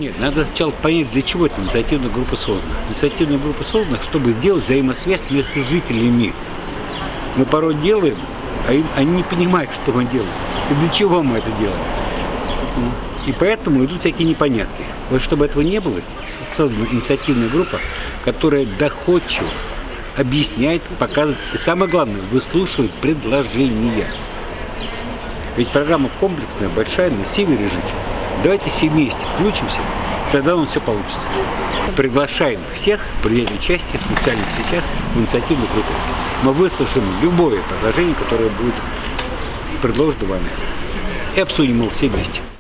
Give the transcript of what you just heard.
Нет, надо сначала понять, для чего эта инициативная группа создана. Инициативная группа создана, чтобы сделать взаимосвязь между жителями. Мы порой делаем, а они не понимают, что мы делаем и для чего мы это делаем. И поэтому идут всякие непонятки. Вот чтобы этого не было, создана инициативная группа, которая доходчиво объясняет, показывает и, самое главное, выслушивает предложения. Ведь программа комплексная, большая, на севере жить. Давайте все вместе включимся, тогда у нас все получится. Приглашаем всех принять участие в социальных сетях в инициативной группе. Мы выслушаем любое предложение, которое будет предложено вами. И обсудим его все вместе.